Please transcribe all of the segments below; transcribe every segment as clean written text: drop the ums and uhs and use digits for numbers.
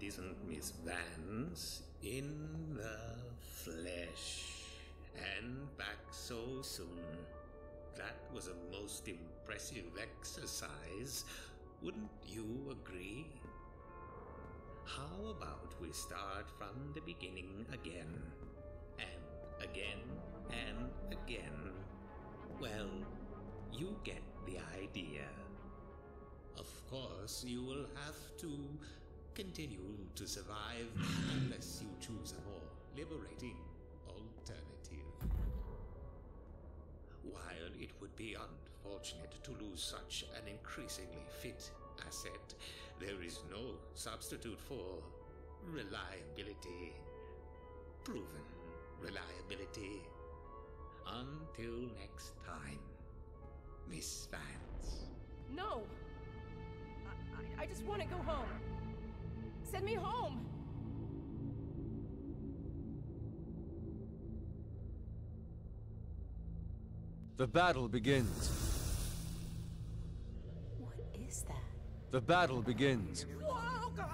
isn't Miss Vance in the flesh and back so soon. That was a most impressive exercise, wouldn't you agree? How about we start from the beginning again, and again, and again? Well, you get the idea. Of course, you will have to continue to survive unless you choose a more liberating alternative. While it would be unfortunate to lose such an increasingly fit asset, there is no substitute for reliability. Proven reliability. Until next time, Miss Vance. No! I just want to go home. Send me home! The battle begins. What is that? The battle begins. Whoa, God!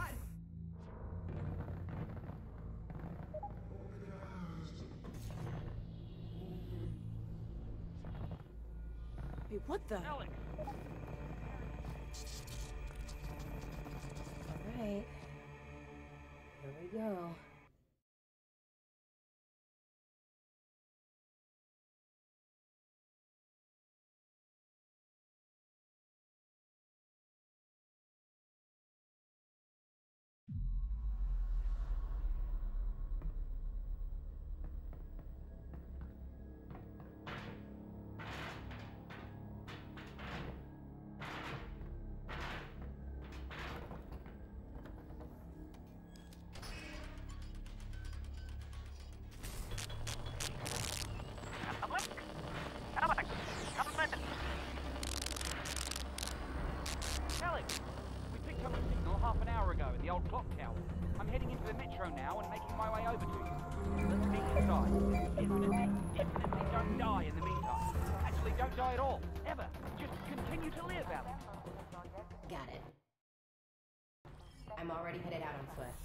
Wait, what the? Alyx! Alright. Here we go. Alyx! We picked up a signal half an hour ago at the old clock tower. I'm heading into the metro now and making my way over to you. Let's meet inside. Definitely don't die in the meantime. Actually, don't die at all. Ever. Just continue to live, Alyx. Got it. I'm already headed out on foot.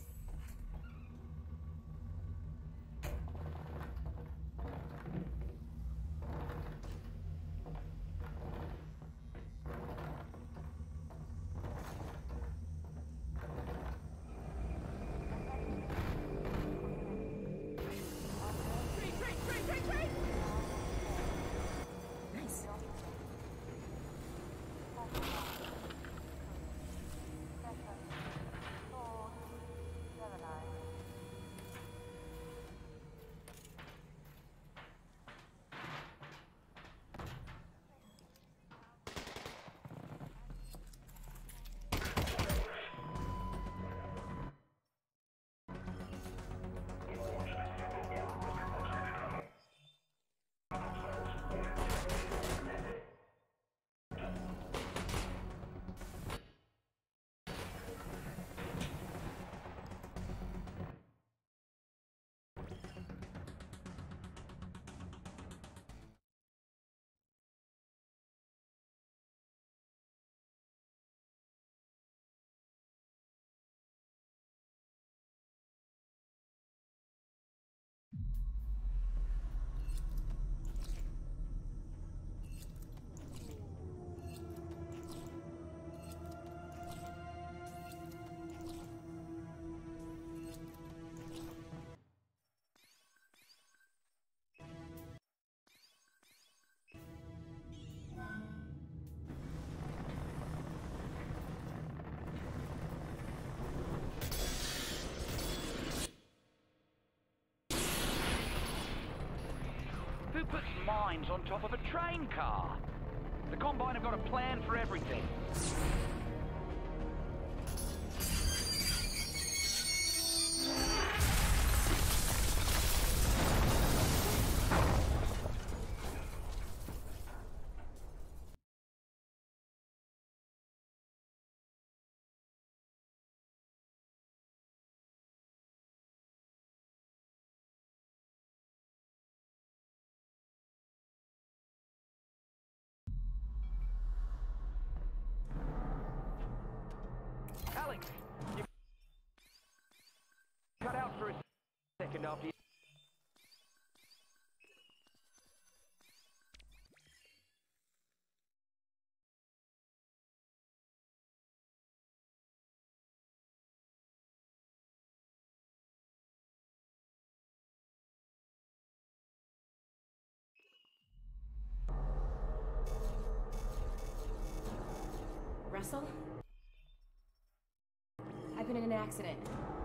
Nice. Who puts mines on top of a train car? The Combine have got a plan for everything. second after you... Russell? I've been in an accident.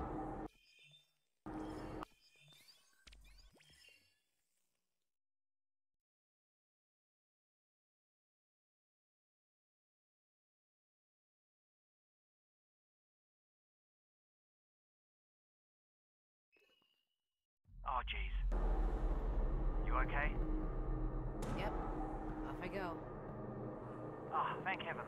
Oh, jeez. You okay? Yep. Off I go. Ah, thank heavens.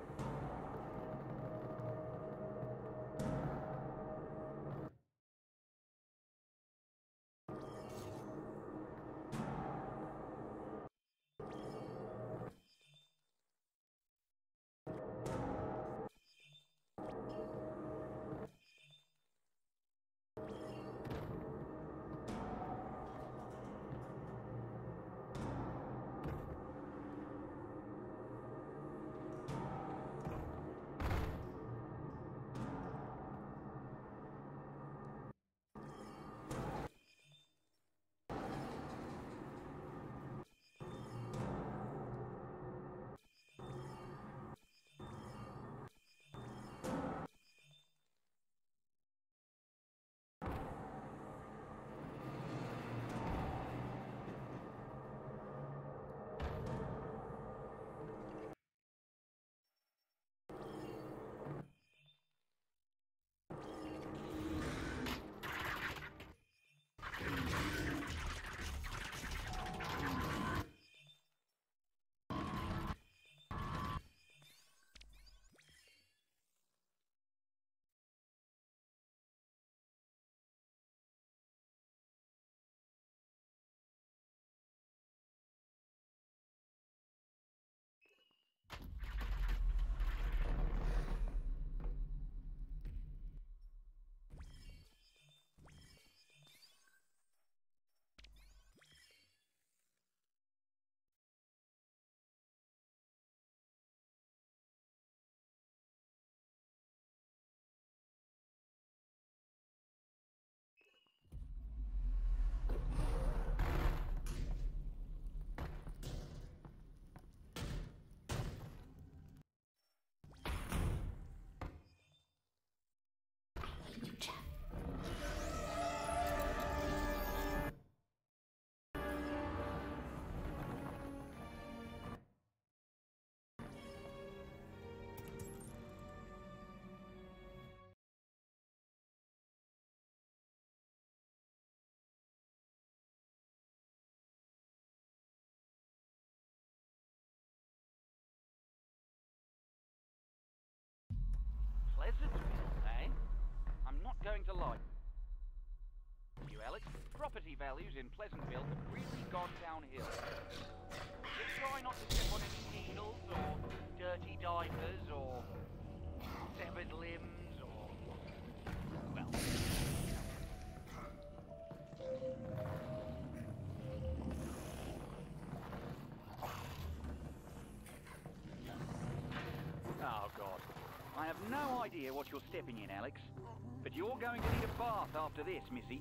Pleasantville, eh? I'm not going to lie to you, Alyx. Property values in Pleasantville have really gone downhill. Just try not to step on any needles, or dirty diapers, or severed limbs, or... well... Oh, God. I have no idea what you're stepping in, Alyx. But you're going to need a bath after this, missy.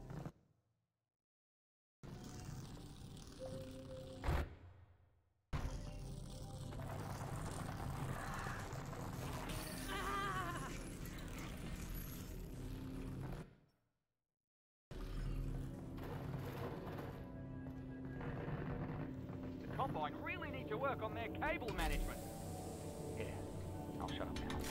The Combine really need to work on their cable management. Yeah, I'll shut up now.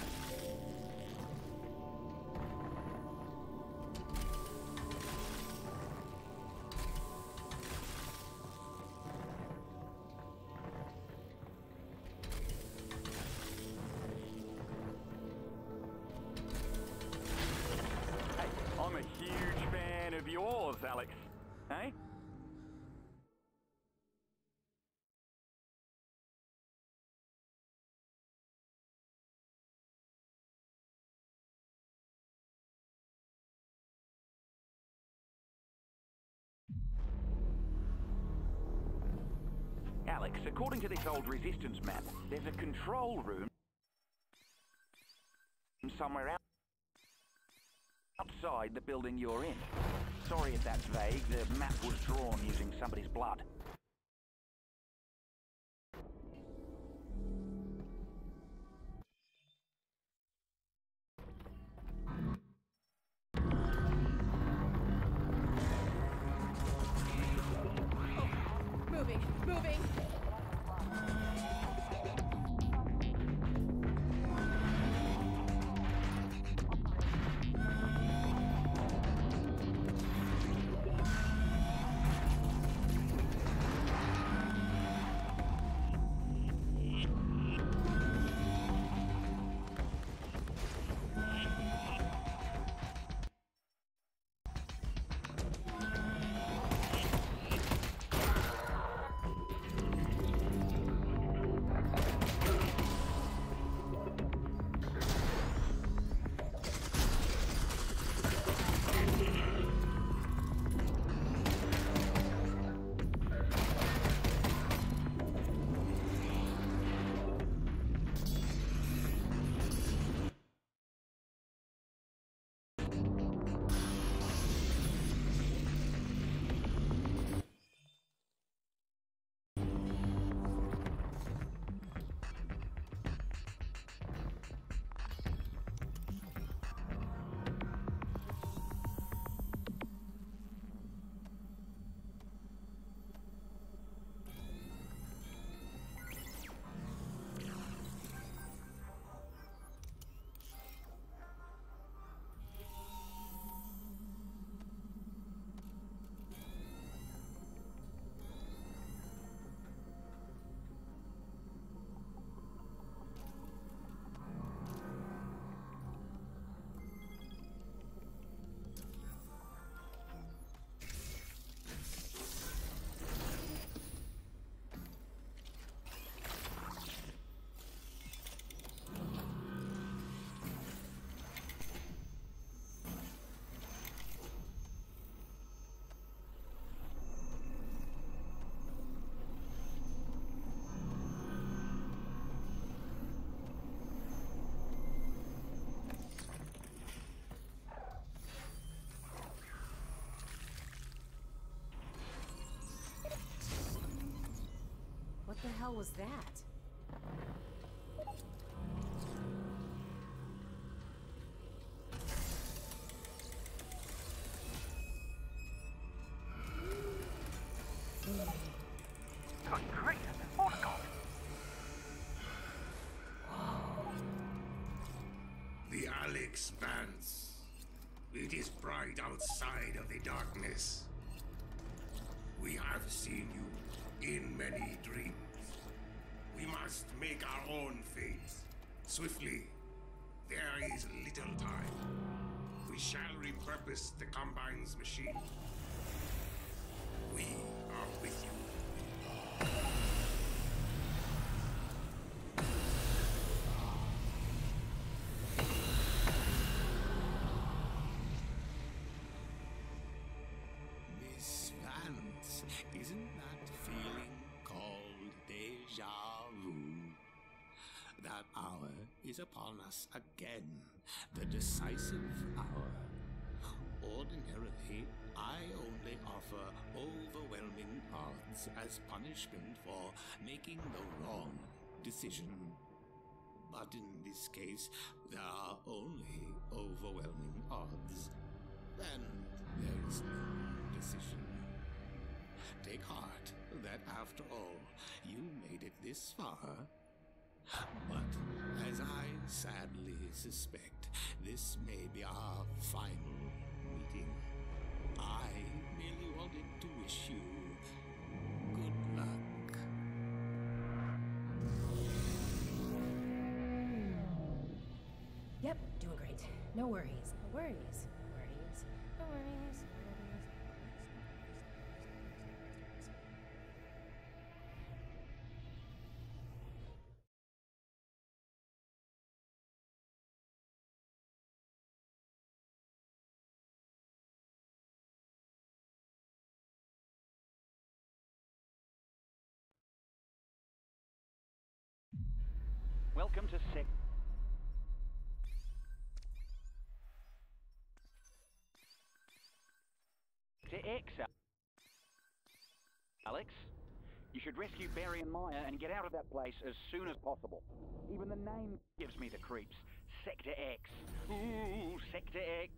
I'm a huge fan of yours, Alyx. Eh? Alyx, according to this old resistance map, there's a control room somewhere outside the building you're in. Sorry if that's vague, the map was drawn using somebody's blood. Moving. What the hell was that? Good grief! Oh God! The Alyx bands. It is bright outside of the darkness. We have seen you in many dreams. We must make our own fate. Swiftly. There is little time. We shall repurpose the Combine's machine. We are with you. Miss Vance, isn't that feeling called deja vu? That hour is upon us again, the decisive hour. Ordinarily, I only offer overwhelming odds as punishment for making the wrong decision. But in this case, there are only overwhelming odds. Then there is no decision. Take heart that after all, you made it this far. But as I sadly suspect, this may be our final meeting. I merely wanted to wish you good luck. Yep, doing great. No worries. No worries. No worries. Welcome to Sector X, Alyx. You should rescue Barry and Maya and get out of that place as soon as possible. Even the name gives me the creeps. Sector X. Ooh, Sector X.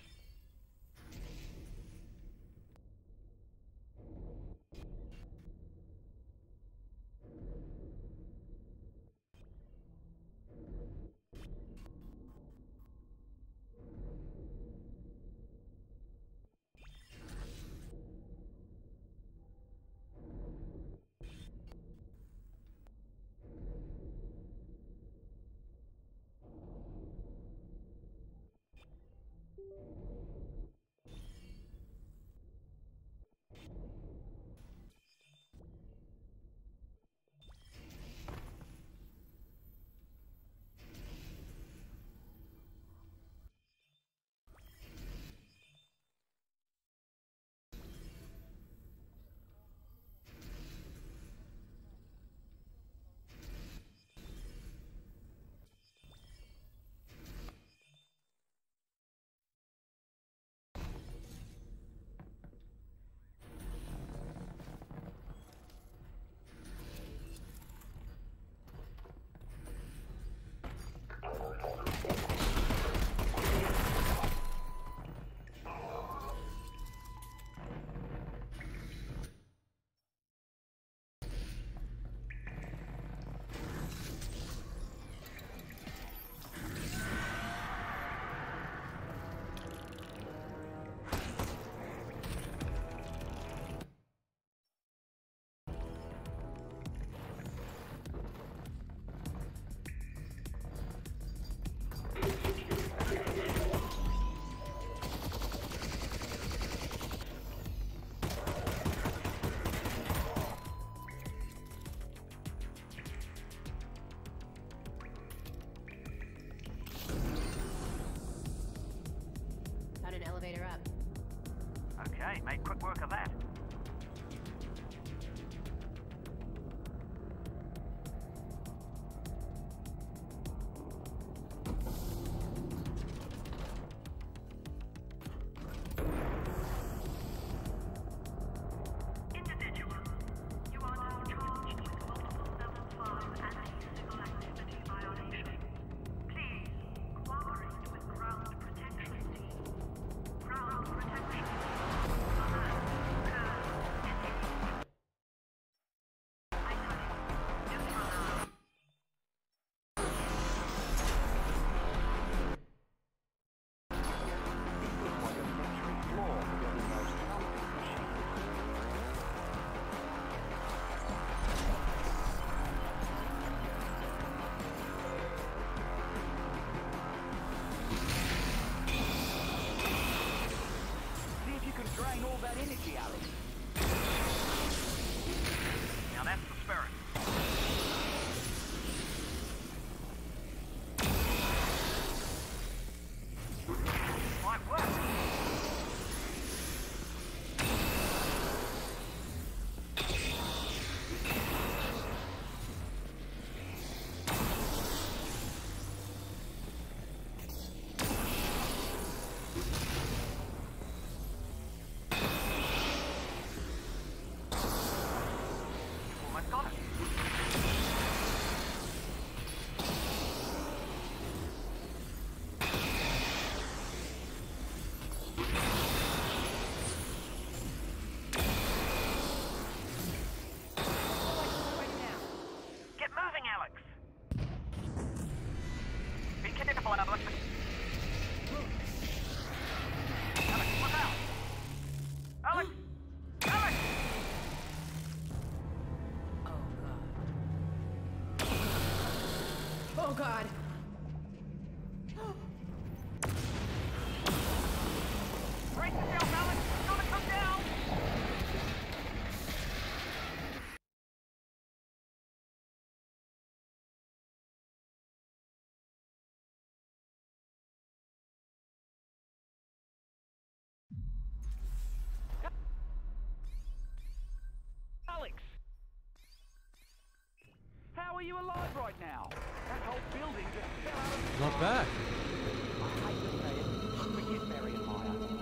Elevator up. Okay, make quick work of that. Individual, you are now charged with multiple level 5 anti-civil activity violations. Please cooperate with ground protection team. Ground protection. Alert. Engaged. Item. Neutralized. See if you can drain all that energy, Alyx. Now that's the spirit. Might work. Almost got it. Right now. Get moving, Alyx. Be careful, Alyx. Alyx, look out! Alyx! Alyx! Oh god. Brace yourself, Alyx! It's gonna come down! Alyx! How are you alive right now? That whole building just fell out of the Not sky. bad. I hate to say it, forget Barry and Maya.